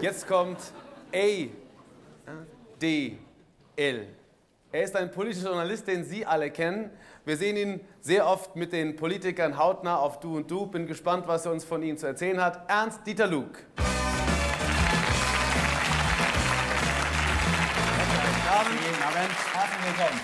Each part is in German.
Jetzt kommt A.D.L. Er ist ein politischer Journalist, den Sie alle kennen. Wir sehen ihn sehr oft mit den Politikern hautnah auf Du und Du. Bin gespannt, was er uns von ihm zu erzählen hat. Ernst-Dieter Lug. Guten Abend. Herzlich willkommen.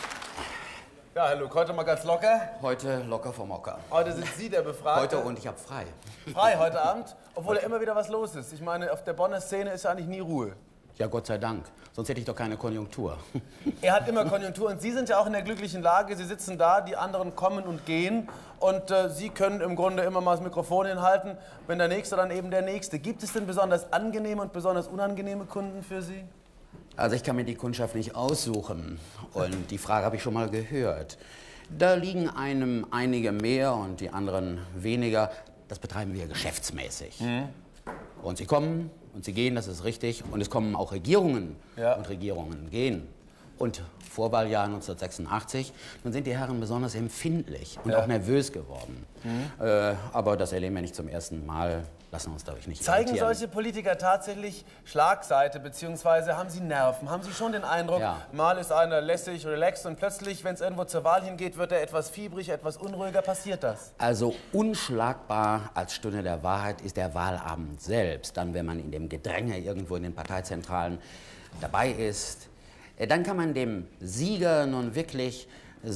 Ja, Herr Lug, heute mal ganz locker. Heute locker vom Hocker. Heute sind Sie der Befragte. Heute und ich habe frei. Frei heute Abend, obwohl ja immer wieder was los ist. Ich meine, auf der Bonner Szene ist ja eigentlich nie Ruhe. Ja, Gott sei Dank. Sonst hätte ich doch keine Konjunktur. Er hat immer Konjunktur und Sie sind ja auch in der glücklichen Lage. Sie sitzen da, die anderen kommen und gehen und Sie können im Grunde immer mal das Mikrofon hinhalten. Wenn der Nächste, dann eben der Nächste. Gibt es denn besonders angenehme und besonders unangenehme Kunden für Sie? Also ich kann mir die Kundschaft nicht aussuchen. Und die Frage habe ich schon mal gehört. Da liegen einem einige mehr und die anderen weniger. Das betreiben wir geschäftsmäßig. Und sie kommen und sie gehen, das ist richtig. Und es kommen auch Regierungen und Regierungen gehen. Und Vorwahljahr 1986, dann sind die Herren besonders empfindlich und auch nervös geworden. Aber das erleben wir nicht zum ersten Mal. Lassen uns, glaube ich, nicht Zeigen irritieren. solche Politiker tatsächlich Schlagseite, beziehungsweise haben sie Nerven? Haben Sie schon den Eindruck, mal ist einer lässig, relaxed und plötzlich, wenn es irgendwo zur Wahl hingeht, wird er etwas fiebrig, etwas unruhiger? Passiert das? Also unschlagbar als Stunde der Wahrheit ist der Wahlabend selbst. Dann, wenn man in dem Gedränge irgendwo in den Parteizentralen dabei ist, dann kann man dem Sieger nun wirklich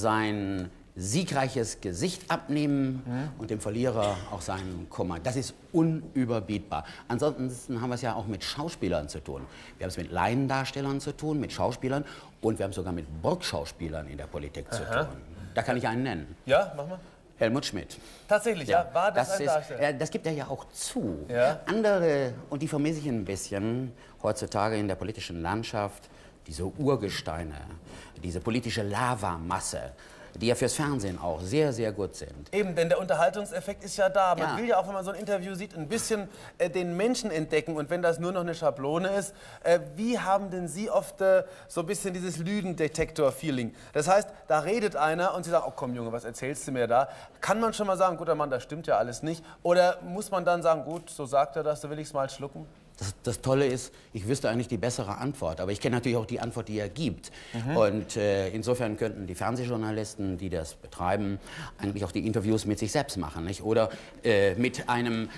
sein siegreiches Gesicht abnehmen und dem Verlierer auch seinen Kummer. Das ist unüberbietbar. Ansonsten haben wir es ja auch mit Schauspielern zu tun. Wir haben es mit Laiendarstellern zu tun, mit Schauspielern und wir haben sogar mit Burgschauspielern in der Politik zu tun. Da kann ich einen nennen. Ja, mach mal. Helmut Schmidt. Tatsächlich, ja? War das ein Darsteller? Das gibt er ja auch zu. Ja. Andere, und die vermisse ich ein bisschen heutzutage in der politischen Landschaft, diese Urgesteine, diese politische Lavamasse, die ja fürs Fernsehen auch sehr, sehr gut sind. Eben, denn der Unterhaltungseffekt ist ja da. Man will ja auch, wenn man so ein Interview sieht, ein bisschen den Menschen entdecken. Und wenn das nur noch eine Schablone ist, wie haben denn Sie oft so ein bisschen dieses Lügendetektor-Feeling? Das heißt, da redet einer und Sie sagen, oh komm Junge, was erzählst du mir da? Kann man schon mal sagen, guter Mann, das stimmt ja alles nicht? Oder muss man dann sagen, gut, so sagt er das, so will ich es mal schlucken? Das Tolle ist, ich wüsste eigentlich die bessere Antwort, aber ich kenne natürlich auch die Antwort, die er gibt. Und insofern könnten die Fernsehjournalisten, die das betreiben, eigentlich auch die Interviews mit sich selbst machen, nicht? Oder mit einem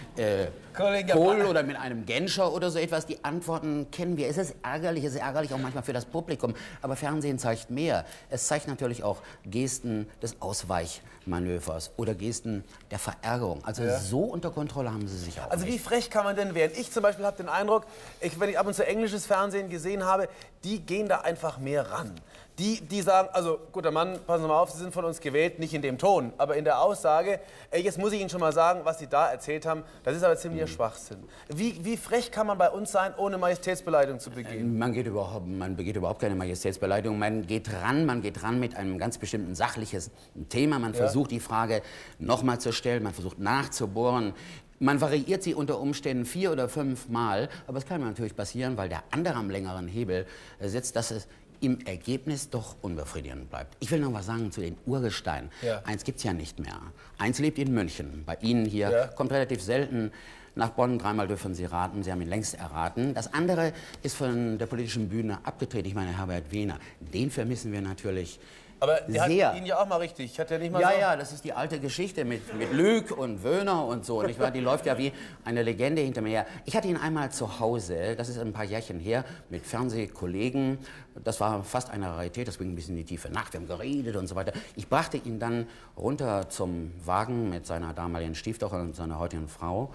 Kohl oder mit einem Genscher oder so etwas. Die Antworten kennen wir. Es ist ärgerlich auch manchmal für das Publikum, aber Fernsehen zeigt mehr. Es zeigt natürlich auch Gesten des Ausweichmanövers oder Gesten der Verärgerung. Also so unter Kontrolle haben sie sich auch Also nicht. wie frech kann man denn werden? Ich zum Beispiel habe den Eindruck, wenn ich ab und zu englisches Fernsehen gesehen habe, die gehen da einfach mehr ran. Die sagen, also guter Mann, passen Sie mal auf, Sie sind von uns gewählt, nicht in dem Ton, aber in der Aussage, jetzt muss ich Ihnen schon mal sagen, was Sie da erzählt haben, das ist aber ziemlicher Schwachsinn. Wie frech kann man bei uns sein, ohne Majestätsbeleidigung zu begehen? Man begeht überhaupt keine Majestätsbeleidigung, man geht ran mit einem ganz bestimmten sachliches Thema, man versucht die Frage nochmal zu stellen, man versucht nachzubohren. Man variiert sie unter Umständen 4 oder 5 Mal, aber es kann natürlich passieren, weil der andere am längeren Hebel sitzt, dass es im Ergebnis doch unbefriedigend bleibt. Ich will noch was sagen zu den Urgesteinen. Eins gibt es ja nicht mehr. Eins lebt in München. Bei Ihnen hier kommt relativ selten nach Bonn. 3-mal dürfen Sie raten. Sie haben ihn längst erraten. Das andere ist von der politischen Bühne abgetreten. Ich meine, Herbert Wehner. Den vermissen wir natürlich. Aber der hat ihn ja auch mal richtig. Hat der nicht mal ja, das ist die alte Geschichte mit Lüg und Wöhner und so. Nicht wahr? Die läuft ja wie eine Legende hinter mir her. Ich hatte ihn einmal zu Hause, das ist ein paar Jährchen her, mit Fernsehkollegen. Das war fast eine Rarität, das ging ein bisschen in die tiefe Nacht. Wir haben geredet und so weiter. Ich brachte ihn dann runter zum Wagen mit seiner damaligen Stieftochter und seiner heutigen Frau.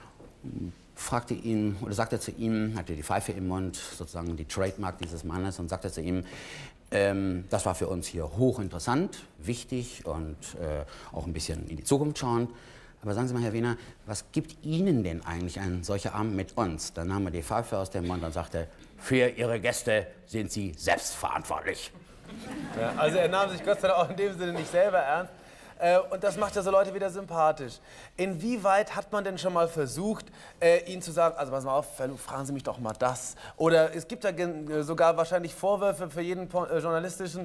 Fragte ihn oder sagte zu ihm, hatte die Pfeife im Mund, sozusagen die Trademark dieses Mannes, und sagte zu ihm, das war für uns hier hochinteressant, wichtig und auch ein bisschen in die Zukunft schauend. Aber sagen Sie mal, Herr Wehner, was gibt Ihnen denn eigentlich ein solcher Abend mit uns? Dann nahm er die Pfeife aus dem Mund und sagte, für Ihre Gäste sind Sie selbstverantwortlich. Ja, also er nahm sich Gott sei Dank auch in dem Sinne nicht selber ernst. Und das macht ja so Leute wieder sympathisch. Inwieweit hat man denn schon mal versucht, ihnen zu sagen, also pass mal auf, fragen Sie mich doch mal das. Oder es gibt ja sogar wahrscheinlich Vorwürfe für jeden journalistischen,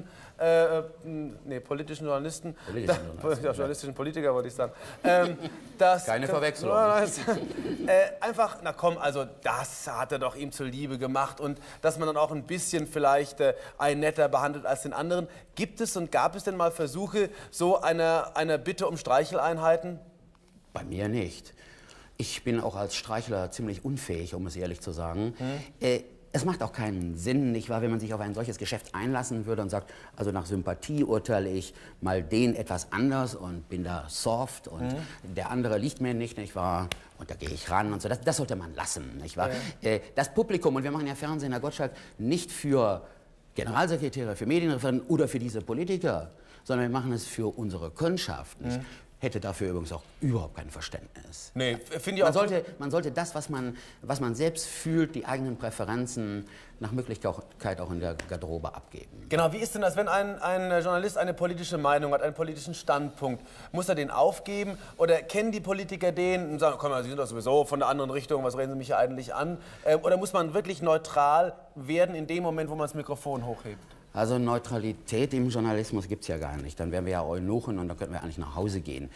politischen Journalisten, journalistischen Politiker wollte ich sagen. Keine Verwechslung. Einfach, na komm, also das hat er doch ihm zuliebe gemacht und dass man dann auch ein bisschen vielleicht einen netter behandelt als den anderen. Gibt es und gab es denn mal Versuche so einer Bitte um Streicheleinheiten? Bei mir nicht. Ich bin auch als Streichler ziemlich unfähig, um es ehrlich zu sagen. Es macht auch keinen Sinn, nicht wahr, wenn man sich auf ein solches Geschäft einlassen würde und sagt, also nach Sympathie urteile ich mal den etwas anders und bin da soft und der andere liegt mir nicht wahr, und da gehe ich ran und so. Das sollte man lassen, nicht wahr? Das Publikum, und wir machen ja Fernsehen, Herr Gottschalk, nicht für Generalsekretäre, für Medienreferenten oder für diese Politiker, sondern wir machen es für unsere Kundschaft. Hätte dafür übrigens auch überhaupt kein Verständnis. Nee, finde ich auch. Man sollte das, was man selbst fühlt, die eigenen Präferenzen, nach Möglichkeit auch in der Garderobe abgeben. Genau, wie ist denn das, wenn ein Journalist eine politische Meinung hat, einen politischen Standpunkt? Muss er den aufgeben oder kennen die Politiker den und sagen, komm mal, Sie sind doch sowieso von der anderen Richtung, was reden Sie mich hier eigentlich an? Oder muss man wirklich neutral werden in dem Moment, wo man das Mikrofon hochhebt? Also Neutralität im Journalismus gibt es ja gar nicht. Dann wären wir ja Eunuchen und dann könnten wir eigentlich nach Hause gehen.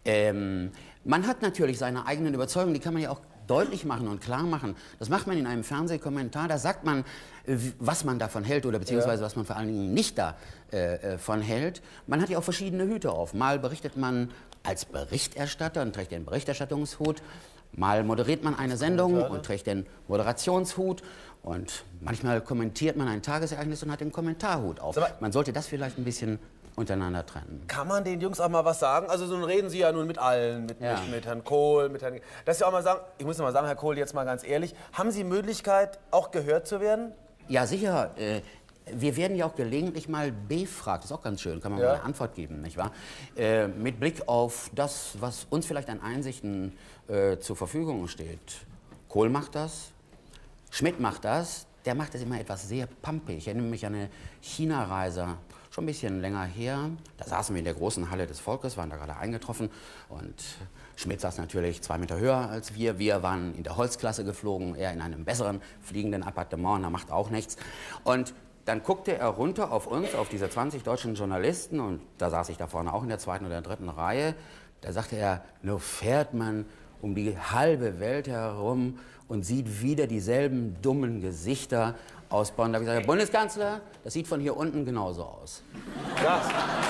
Man hat natürlich seine eigenen Überzeugungen, die kann man ja auch deutlich machen und klar machen. Das macht man in einem Fernsehkommentar, da sagt man, was man davon hält oder beziehungsweise was man vor allen Dingen nicht davon hält. Man hat ja auch verschiedene Hüte auf. Mal berichtet man als Berichterstatter und trägt den Berichterstattungshut. Mal moderiert man eine Sendung und trägt den Moderationshut. Und manchmal kommentiert man ein Tagesereignis und hat den Kommentarhut auf. Man sollte das vielleicht ein bisschen untereinander trennen. Kann man den Jungs auch mal was sagen? Also so reden Sie ja nun mit allen, mit Herrn Kohl, mit Herrn... Dass Sie auch mal sagen, ich muss mal sagen, Herr Kohl, jetzt mal ganz ehrlich, haben Sie Möglichkeit, auch gehört zu werden? Ja, sicher. Wir werden ja auch gelegentlich mal befragt, das ist auch ganz schön, kann man mal eine Antwort geben, nicht wahr? Mit Blick auf das, was uns vielleicht an Einsichten zur Verfügung steht. Kohl macht das, Schmidt macht das, der macht das immer etwas sehr pampig. Ich erinnere mich an eine China-Reise, schon ein bisschen länger her. Da saßen wir in der großen Halle des Volkes, waren da gerade eingetroffen und Schmidt saß natürlich 2 Meter höher als wir. Wir waren in der Holzklasse geflogen, er in einem besseren fliegenden Appartement, da macht auch nichts. Und dann guckte er runter auf uns, auf diese 20 deutschen Journalisten und da saß ich da vorne auch in der 2. oder 3. Reihe. Da sagte er, nur fährt man um die halbe Welt herum und sieht wieder dieselben dummen Gesichter aus Bonn. Da habe ich gesagt, Herr Bundeskanzler, das sieht von hier unten genauso aus. Krass.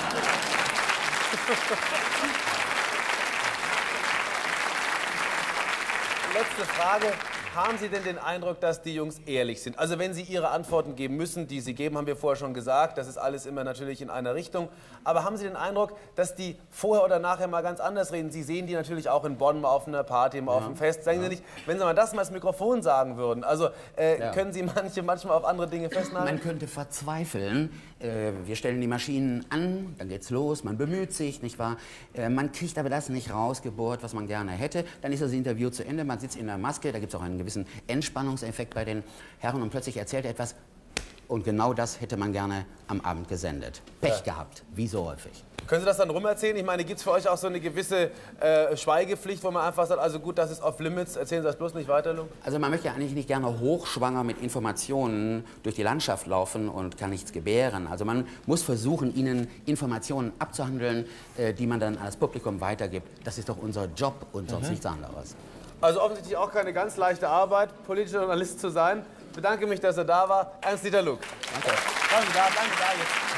Letzte Frage. Haben Sie denn den Eindruck, dass die Jungs ehrlich sind? Also wenn Sie Ihre Antworten geben müssen, die Sie geben, haben wir vorher schon gesagt, das ist alles immer natürlich in einer Richtung. Aber haben Sie den Eindruck, dass die vorher oder nachher mal ganz anders reden? Sie sehen die natürlich auch in Bonn mal auf einer Party, mal auf einem Fest. Sagen Sie nicht, wenn Sie mal das mal ins Mikrofon sagen würden, also können Sie manchmal auf andere Dinge festnageln? Man könnte verzweifeln. Wir stellen die Maschinen an, dann geht's los, man bemüht sich, nicht wahr? Man kriegt aber das nicht rausgebohrt, was man gerne hätte. Dann ist das Interview zu Ende, man sitzt in der Maske, da gibt es auch einen gewissen Entspannungseffekt bei den Herren und plötzlich erzählt er etwas und genau das hätte man gerne am Abend gesendet. Pech gehabt, wie so häufig. Können Sie das dann rumerzählen? Ich meine, gibt es für euch auch so eine gewisse Schweigepflicht, wo man einfach sagt, also gut, das ist off limits, erzählen Sie das bloß nicht weiter, Luke? Also man möchte ja eigentlich nicht gerne hochschwanger mit Informationen durch die Landschaft laufen und kann nichts gebären. Also man muss versuchen, ihnen Informationen abzuhandeln, die man dann an das Publikum weitergibt. Das ist doch unser Job und sonst nichts anderes. Also offensichtlich auch keine ganz leichte Arbeit, politischer Journalist zu sein. Ich bedanke mich, dass er da war. Ernst-Dieter Luke. Danke. Danke da jetzt.